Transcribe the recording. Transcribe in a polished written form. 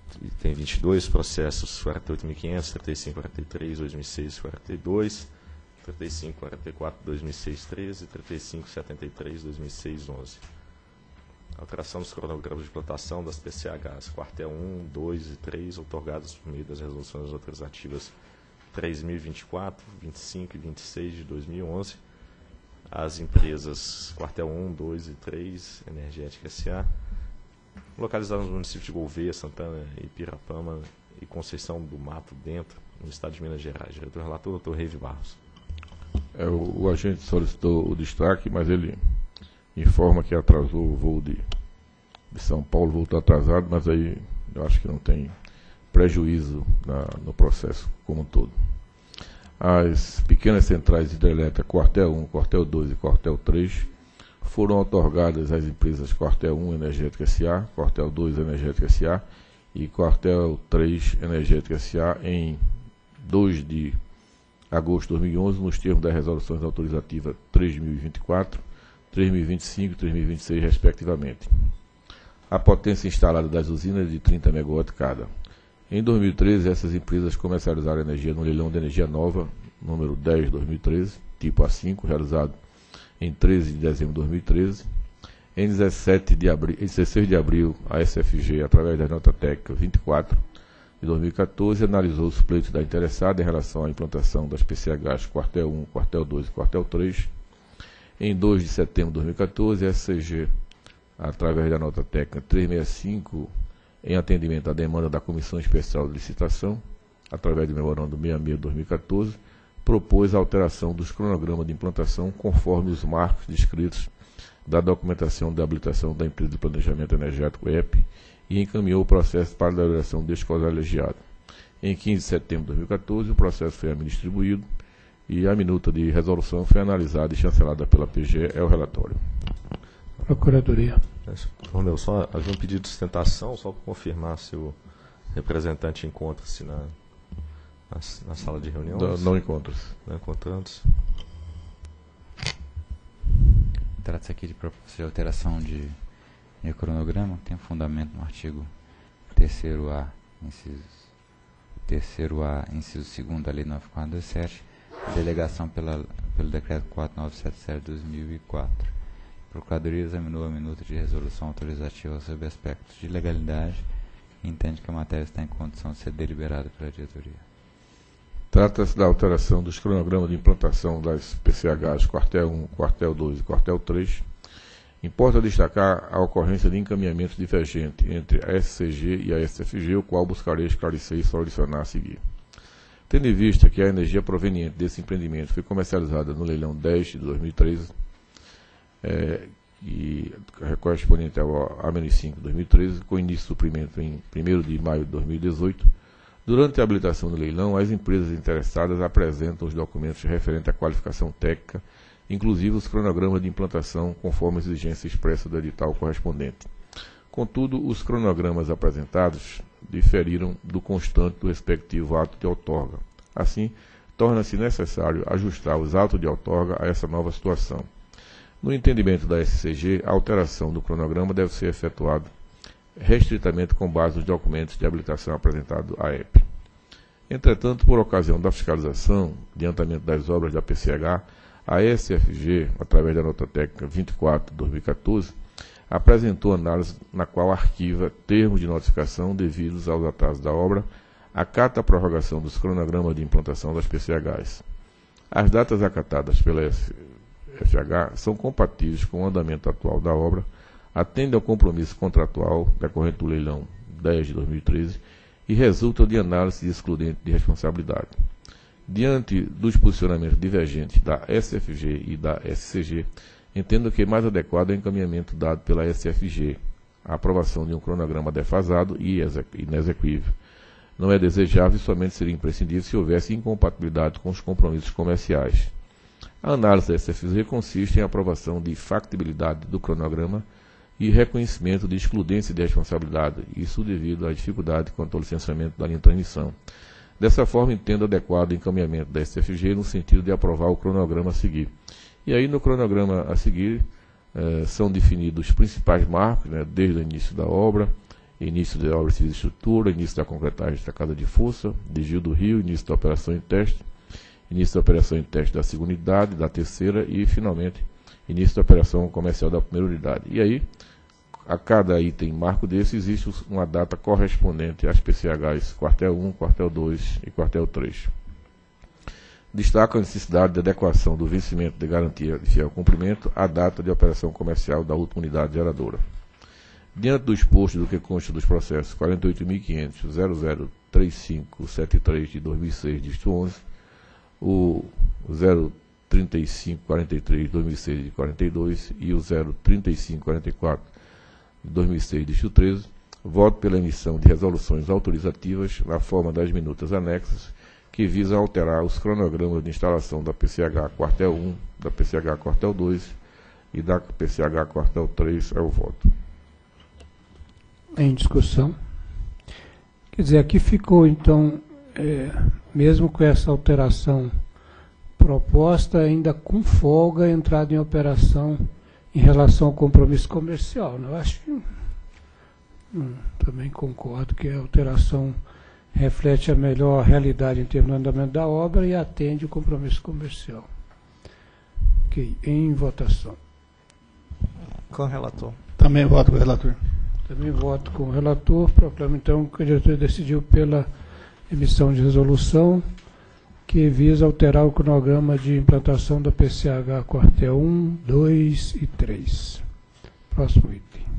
Item 22, processos 48.500, 3543, 2006, 42, 3544, 2006, 13, 3573, 2006, 11. Alteração dos cronogramas de implantação das PCHs, quartel 1, 2 e 3, outorgadas por meio das resoluções autorizativas 3.024, 25 e 26 de 2011. As empresas quartel 1, 2 e 3, Energética S.A., localizadas nos municípios de Gouveia, Santana, Ipirapama e Conceição do Mato Dentro, no estado de Minas Gerais. Diretor relator, doutor Reive Barros. O agente solicitou o destaque, mas ele informa que atrasou o voo de São Paulo, voltou atrasado, mas aí eu acho que não tem prejuízo no processo como um todo. As pequenas centrais hidrelétricas, quartel 1, quartel 2 e quartel 3, foram outorgadas às empresas quartel 1 Energética S.A., quartel 2 Energética S.A. e quartel 3 Energética S.A. em 2 de agosto de 2011, nos termos das resoluções autorizativas 3.024, 3.025 e 3.026, respectivamente. A potência instalada das usinas é de 30 MW cada. Em 2013, essas empresas comercializaram energia no leilão de energia nova, número 10/2013, tipo A5, realizado em 13 de dezembro de 2013. Em 16 de abril, a SFG, através da nota técnica 24 de 2014, analisou os pleitos da interessada em relação à implantação das PCHs quartel 1, quartel 2 e quartel 3. Em 2 de setembro de 2014, a SCG, através da nota técnica 365, em atendimento à demanda da Comissão Especial de Licitação, através do memorando 66 de 2014, propôs a alteração dos cronogramas de implantação conforme os marcos descritos da documentação de habilitação da Empresa de Planejamento Energético EP e encaminhou o processo para a elaboração deste colegiado. Em 15 de setembro de 2014, o processo foi a mim distribuído e a minuta de resolução foi analisada e chancelada pela PGE. É o relatório. Procuradoria. Romeu, só havia um pedido de sustentação, só para confirmar se o representante encontra-se na sala de reuniões. Não encontra-se. Não encontrando-se. Trata-se aqui de proposta de alteração de cronograma, tem fundamento no artigo 3º-A, inciso 2º da Lei 9427, delegação pelo Decreto 4977 de 2004. A Procuradoria examinou a minuta de resolução autorizativa sobre aspectos de legalidade e entende que a matéria está em condição de ser deliberada pela diretoria. Trata-se da alteração dos cronogramas de implantação das PCHs quartel 1, quartel 2 e quartel 3. Importa destacar a ocorrência de encaminhamento divergente entre a SCG e a SFG, o qual buscarei esclarecer e solucionar a seguir. Tendo em vista que a energia proveniente desse empreendimento foi comercializada no leilão 10 de 2013, e correspondente ao AMN 5 de 2013, com início de suprimento em 1º de maio de 2018, durante a habilitação do leilão, as empresas interessadas apresentam os documentos referentes à qualificação técnica, inclusive os cronogramas de implantação, conforme a exigência expressa do edital correspondente. Contudo, os cronogramas apresentados diferiram do constante do respectivo ato de outorga. Assim, torna-se necessário ajustar os autos de outorga a essa nova situação. No entendimento da SCG, a alteração do cronograma deve ser efetuada restritamente com base nos documentos de habilitação apresentados à EP. Entretanto, por ocasião da fiscalização, adiantamento das obras da PCH, a SFG, através da nota técnica 24 de 2014, apresentou análise na qual arquiva termos de notificação devidos aos atrasos da obra, acata a prorrogação dos cronogramas de implantação das PCHs. As datas acatadas pela FH são compatíveis com o andamento atual da obra, atendem ao compromisso contratual decorrente do leilão 10 de 2013 e resultam de análise de excludente de responsabilidade. Diante dos posicionamentos divergentes da SFG e da SCG, entendo que mais adequado é o encaminhamento dado pela SFG, a aprovação de um cronograma defasado e inexequível. Não é desejável e somente seria imprescindível se houvesse incompatibilidade com os compromissos comerciais. A análise da SFG consiste em aprovação de factibilidade do cronograma e reconhecimento de excludência de responsabilidade, isso devido à dificuldade quanto ao licenciamento da linha de transmissão. Dessa forma, entendo adequado o encaminhamento da SFG no sentido de aprovar o cronograma a seguir. E aí, no cronograma a seguir, são definidos os principais marcos, desde o início da obra, início da obra civil de estrutura, início da concretagem da casa de força, de Gil do Rio, início da operação em teste, início da operação em teste da segunda unidade, da terceira e, finalmente, início da operação comercial da primeira unidade. E aí, a cada item marco desse, existe uma data correspondente às PCHs quartel 1, quartel 2 e quartel 3. Destaca a necessidade de adequação do vencimento de garantia de fiel cumprimento à data de operação comercial da última unidade geradora. Diante do exposto do que consta dos processos 48.500.003573 de 2006, dígito 11, o 03543 de 2006 de 42 e o 03544 de 2006, dígito 13, voto pela emissão de resoluções autorizativas na forma das minutas anexas que visam alterar os cronogramas de instalação da PCH quartel 1, da PCH quartel 2 e da PCH quartel 3. É o voto. Em discussão. Quer dizer, aqui ficou, então, mesmo com essa alteração proposta, ainda com folga a entrada em operação em relação ao compromisso comercial. Eu acho que também concordo que a alteração reflete a melhor realidade em termos do andamento da obra e atende o compromisso comercial. Ok, em votação. Com o relator. Também voto com o relator. Também voto com o relator. Proclamo, então, que a diretoria decidiu pela emissão de resolução que visa alterar o cronograma de implantação da PCH quartel 1, 2 e 3. Próximo item.